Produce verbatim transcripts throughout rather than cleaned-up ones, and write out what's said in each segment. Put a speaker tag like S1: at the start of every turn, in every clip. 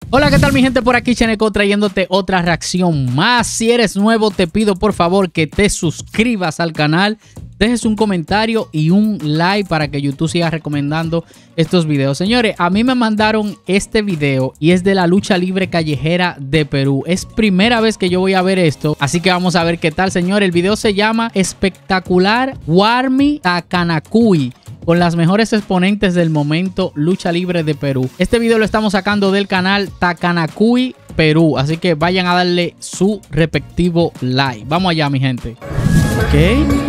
S1: Hola, ¿qué tal mi gente? Por aquí Cheneco trayéndote otra reacción más. Si eres nuevo te pido por favor que te suscribas al canal, dejes un comentario y un like para que YouTube siga recomendando estos videos. Señores, a mí me mandaron este video y es de la lucha libre callejera de Perú. Es primera vez que yo voy a ver esto, así que vamos a ver qué tal, señores. El video se llama Espectacular Warmi Takanakui, con las mejores exponentes del momento lucha libre de Perú. Este video lo estamos sacando del canal Takanakui Perú, así que vayan a darle su respectivo like. Vamos allá, mi gente. Ok.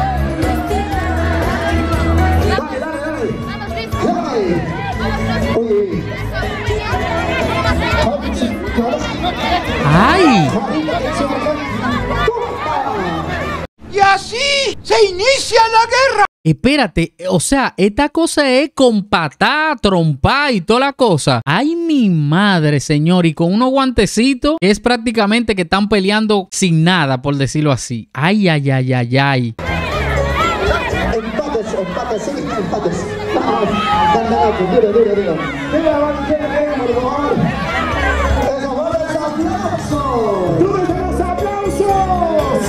S1: ¡Ay!
S2: Y así se inicia la guerra.
S1: Espérate, o sea, esta cosa es con patá, trompa y toda la cosa. ¡Ay, mi madre, señor! Y con unos guantecitos es prácticamente que están peleando sin nada, por decirlo así. ¡Ay, ay, ay, ay, ay!
S3: Empates, empates, sí, empates. Vamos, duro, duro, duro. Mira, vamos, por favor. ¡Esos fuertes aplausos! ¡Fuertes aplausos!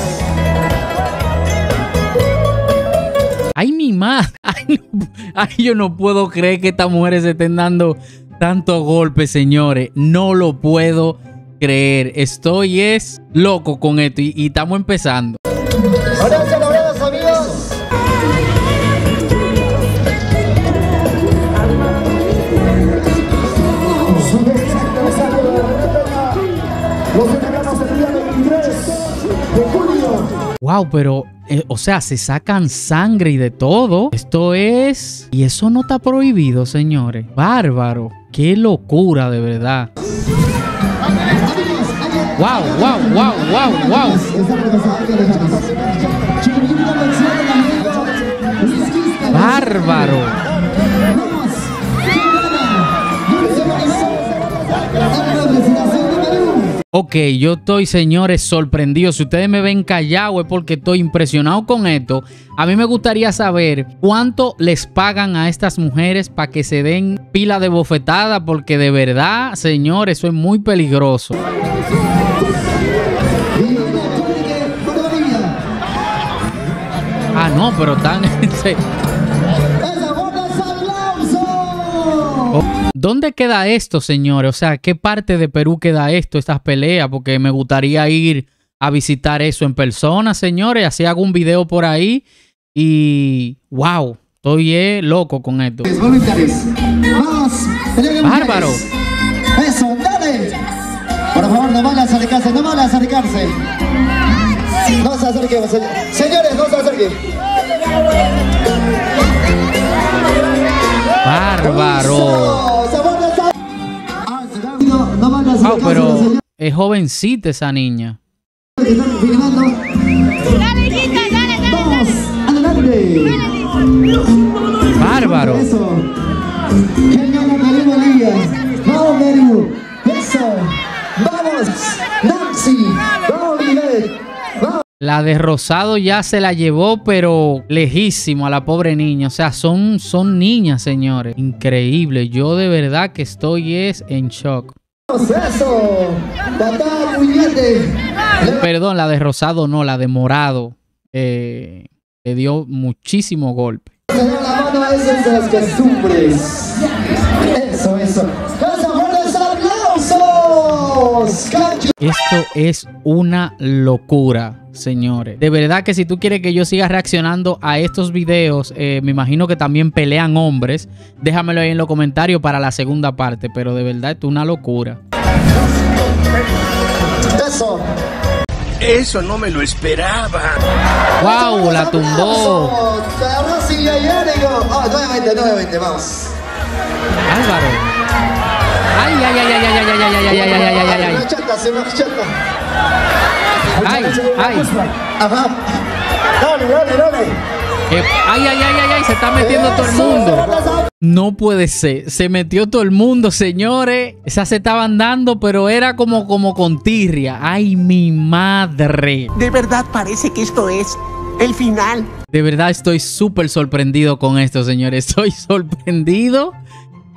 S1: ¡Ay, mi madre! Ay, no, ay, yo no puedo creer que estas mujeres se estén dando tantos golpes, señores. No lo puedo creer. Estoy es loco con esto y, y estamos empezando.
S3: Ahora se logrados, amigos. Los celebramos el día veintitrés de julio.
S1: Wow, pero, eh, o sea, se sacan sangre y de todo. Esto es... Y eso no está prohibido, señores. Bárbaro. Qué locura, de verdad. Wow, wow, wow, wow, wow. Bárbaro. Ok, yo estoy, señores, sorprendido. Si ustedes me ven callado es porque estoy impresionado con esto. A mí me gustaría saber cuánto les pagan a estas mujeres para que se den pila de bofetada, porque de verdad, señores, eso es muy peligroso. Ah, no, pero tan... ¿Dónde queda esto, señores? O sea, ¿qué parte de Perú queda esto, estas peleas? Porque me gustaría ir a visitar eso en persona, señores. Así hago un video por ahí y... ¡Wow! Estoy eh, loco con esto.
S3: Vamos,
S1: ¡bárbaro!
S3: Eso, dale. Por favor, no van a acercarse, no van a acercarse. No se acerquen, señores, no se acerquen.
S1: ¡Bárbaro! Wow, pero es jovencita esa niña.
S3: Vamos, adelante.
S1: ¡Bárbaro!
S3: Vamos, Perú. Eso. Vamos, Nancy. Vamos, Miguel. Vamos.
S1: La de Rosado ya se la llevó, pero lejísimo a la pobre niña. O sea, son, son niñas, señores. Increíble. Yo de verdad que estoy es en shock.
S3: Eso. Patada muy grande.
S1: Perdón, la de Rosado no, la de Morado. Eh, le dio muchísimo golpe.
S3: Se da la mano a esos de los que sufres. Eso, eso.
S1: Esto es una locura, señores. De verdad que si tú quieres que yo siga reaccionando a estos videos, eh, me imagino que también pelean hombres. Déjamelo ahí en los comentarios para la segunda parte. Pero de verdad esto es una locura.
S3: Eso.
S2: Eso no me lo esperaba.
S1: ¡Wow! La tumbó.
S3: Ahora sí, ya digo. Oh, nuevamente, nuevamente, vamos.
S1: Álvaro. Ay, ay, ay, ay, ay, ay, ay, ay, ay, ay, ay, ay, ay, ay.
S3: Se chata, se me chata.
S1: Ay, ay.
S3: Ajá. Dale, dale, dale.
S1: Eh, ay, ay, ay, ay, ay, se está metiendo todo el mundo. No puede ser. Se metió todo el mundo, señores. Esas se estaban dando, pero era como, como con tirria. Ay, mi madre.
S4: De verdad parece que esto es el final.
S1: De verdad estoy súper sorprendido con esto, señores. Estoy sorprendido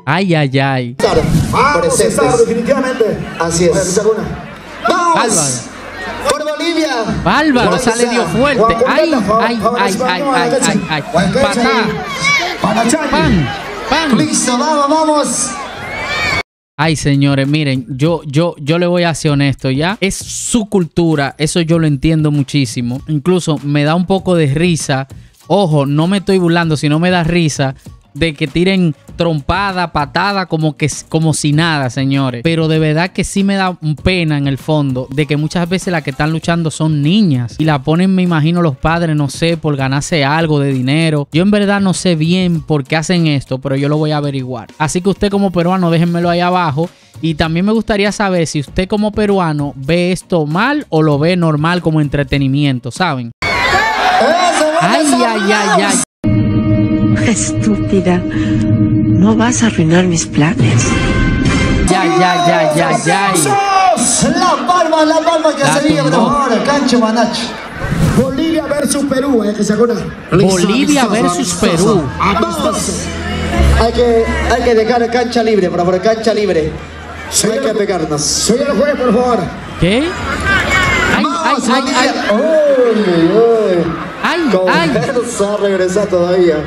S1: Ay, ay, ay.
S3: Vamos, César, definitivamente.
S5: Así es.
S3: ¡Vamos!
S5: Por Bolivia.
S1: Bárbaro, sale Dios fuerte. Ay, ay, ay, ay, ay, ay, ay. Patá. Pan, pan.
S5: Listo, vamos, vamos.
S1: Ay, señores, miren, yo, yo, yo le voy a ser honesto, ¿ya? Es su cultura, eso yo lo entiendo muchísimo. Incluso me da un poco de risa. Ojo, no me estoy burlando, sino me da risa de que tiren trompada, patada, como que como si nada, señores. Pero de verdad que sí me da pena en el fondo de que muchas veces las que están luchando son niñas y la ponen, me imagino, los padres, no sé, por ganarse algo de dinero. Yo en verdad no sé bien por qué hacen esto, pero yo lo voy a averiguar. Así que usted como peruano, déjenmelo ahí abajo. Y también me gustaría saber si usted como peruano ve esto mal o lo ve normal como entretenimiento, ¿saben? Ay, ay, ay, ay.
S6: Estúpida, no vas a arruinar mis planes.
S1: Ya, ya, ya, ya, ya.
S5: La palma, la palma que
S1: La
S5: se vive
S1: tumbó.
S5: ahora, cancho manacho.
S3: Bolivia versus Perú, ¿eh? Que se acuerdan.
S1: Bolivia versus Perú.
S3: Vamos.
S5: Hay que, hay que dejar cancha libre, por favor, cancha libre. No hay que pegarnos.
S3: Soy el juez, por favor.
S1: ¿Qué? Ay, ay, ay, ay.
S5: Uy, uy.
S1: Ay,
S5: Con
S1: ay.
S5: fuerza regresa todavía.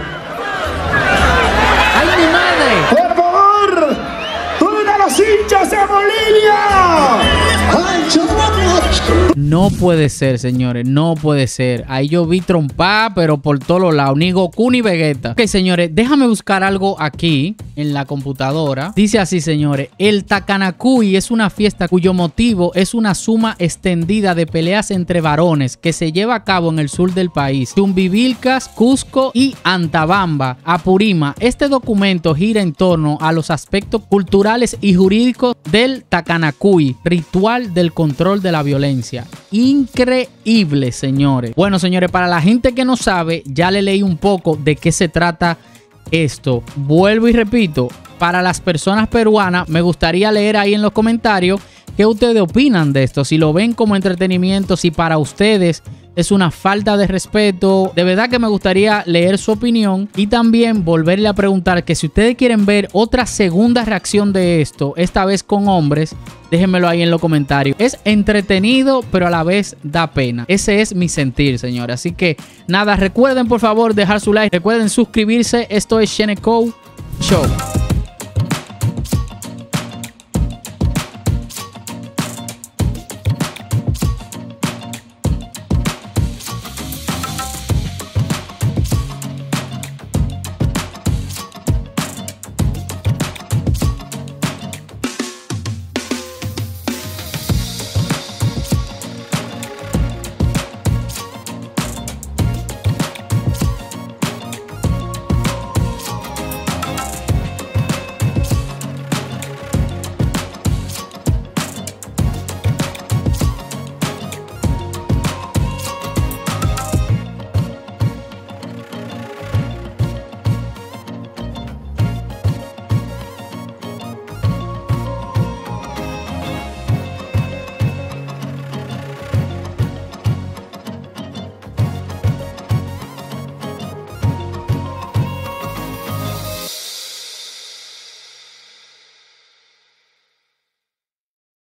S1: ¡Ay, mi madre!
S3: Por favor, todos los hinchas de Bolivia.
S5: Cancho manacho.
S1: No puede ser, señores, no puede ser. Ahí yo vi trompa, pero por todos los lados, ni Goku ni Vegeta. Ok, señores, déjame buscar algo aquí en la computadora. Dice así, señores: el Takanakui es una fiesta cuyo motivo es una suma extendida de peleas entre varones que se lleva a cabo en el sur del país, Tumbivilcas, Cusco y Antabamba, Apurima. Este documento gira en torno a los aspectos culturales y jurídicos del Takanakui, ritual del control de la violencia. Increíble, señores. Bueno, señores, para la gente que no sabe, ya le leí un poco de qué se trata esto. Vuelvo y repito, para las personas peruanas, me gustaría leer ahí en los comentarios qué ustedes opinan de esto. Si lo ven como entretenimiento, si para ustedes es una falta de respeto. De verdad que me gustaría leer su opinión y también volverle a preguntar que si ustedes quieren ver otra segunda reacción de esto, esta vez con hombres, déjenmelo ahí en los comentarios. Es entretenido, pero a la vez da pena. Ese es mi sentir, señores. Así que nada, recuerden por favor dejar su like, recuerden suscribirse. Esto es Sheneco Show.